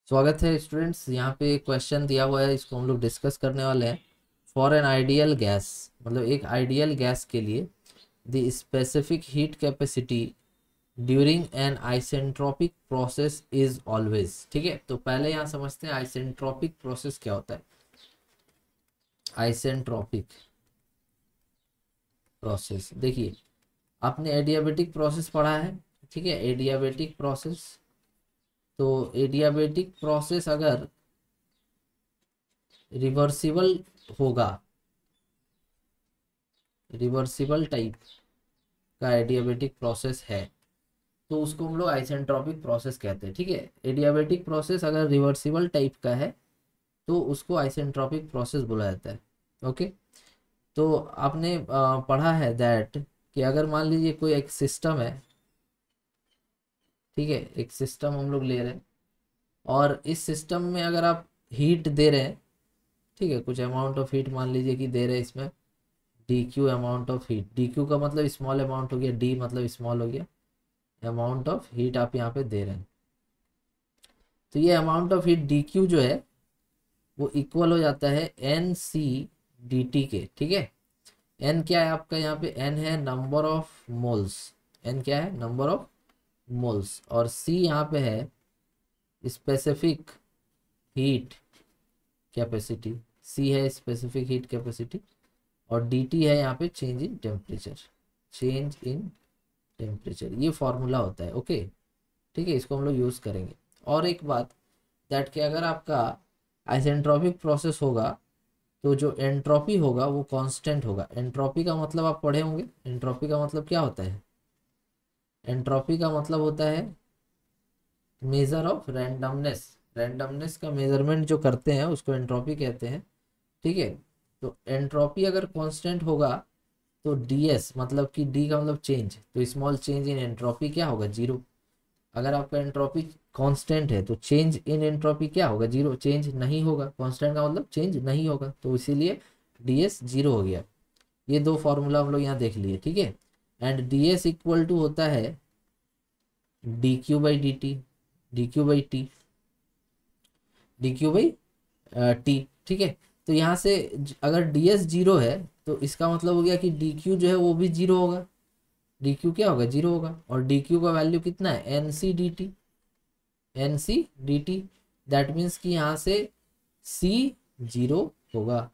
स्वागत है स्टूडेंट्स। यहाँ पे एक क्वेश्चन दिया हुआ है, इसको हम लोग डिस्कस करने वाले हैं। फॉर एन आइडियल गैस, मतलब एक आइडियल गैस के लिए the specific heat capacity during an isentropic process is always. ठीक है, तो पहले यहाँ समझते हैं आइसेंट्रोपिक प्रोसेस क्या होता है। आइसेंट्रोपिक प्रोसेस, देखिए आपने एडियाबेटिक प्रोसेस पढ़ा है। ठीक है, एडियाबेटिक प्रोसेस, तो एडियाबेटिक प्रोसेस अगर रिवर्सिबल होगा, रिवर्सिबल टाइप का एडियाबेटिक प्रोसेस है तो उसको हम लोग आइसेंट्रोपिक प्रोसेस कहते हैं। ठीक है, एडियाबेटिक प्रोसेस अगर रिवर्सिबल टाइप का है तो उसको आइसेंट्रोपिक प्रोसेस बोला जाता है। ओके, तो आपने पढ़ा है दैट कि अगर मान लीजिए कोई एक सिस्टम है। ठीक है, एक सिस्टम हम लोग ले रहे हैं और इस सिस्टम में अगर आप हीट दे रहे हैं, ठीक है, कुछ अमाउंट ऑफ हीट मान लीजिए कि दे रहे हैं इसमें, D Q amount of heat. D Q का मतलब स्मॉल अमाउंट हो गया, डी मतलब स्मॉल हो गया, अमाउंट ऑफ हीट आप यहाँ पे दे रहे हैं। तो ये amount of heat D Q जो है वो इक्वल हो जाता है एन सी डी टी के। ठीक है, एन क्या है आपका, यहाँ पे एन है नंबर ऑफ मोल्स। एन क्या है, नंबर ऑफ मोल्स, और सी यहाँ पे है स्पेसिफिक हीट कैपेसिटी। सी है स्पेसिफिक हीट कैपेसिटी, और डी टी है यहाँ पे change in temperature. Change in temperature ये फॉर्मूला होता है। ओके, ठीक है, इसको हम लोग यूज़ करेंगे। और एक बात दैट कि अगर आपका आइसेंट्रोपिक प्रोसेस होगा तो जो एंट्रोपी होगा वो कांस्टेंट होगा। एंट्रोपी का मतलब आप पढ़े होंगे, एंट्रोपी का मतलब क्या होता है। एंट्रोपी का मतलब होता है मेजर ऑफ रैंडमनेस। रैंडमनेस का मेजरमेंट जो करते हैं उसको एंट्रोपी कहते हैं। ठीक है, तो एंट्रोपी अगर कांस्टेंट होगा तो डी एस मतलब कि डी का मतलब चेंज, तो स्मॉल चेंज इन एंट्रोपी क्या होगा, जीरो। अगर आपका एंट्रोपी कांस्टेंट है तो चेंज इन एंट्रोपी क्या होगा, जीरो, चेंज नहीं होगा। कांस्टेंट का मतलब चेंज नहीं होगा, तो इसीलिए डी एस जीरो हो गया। ये दो फॉर्मूला हम लोग यहाँ देख लिए। ठीक है, and D S equal to होता है D Q by D T, D Q by T, D Q by T. ठीक है, तो यहाँ से अगर डी एस जीरो है तो इसका मतलब हो गया कि डी क्यू जो है वो भी जीरो होगा। डी क्यू क्या होगा, जीरो होगा, और डी क्यू का वैल्यू कितना है, N C D T, N C D T. That means कि यहाँ से सी जीरो होगा।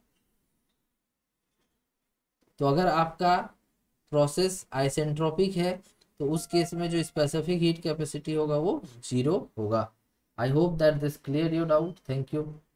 तो अगर आपका प्रोसेस आइसेंट्रोपिक है तो उस केस में जो स्पेसिफिक हीट कैपेसिटी होगा वो जीरो होगा। I hope that this clear your doubt. Thank you.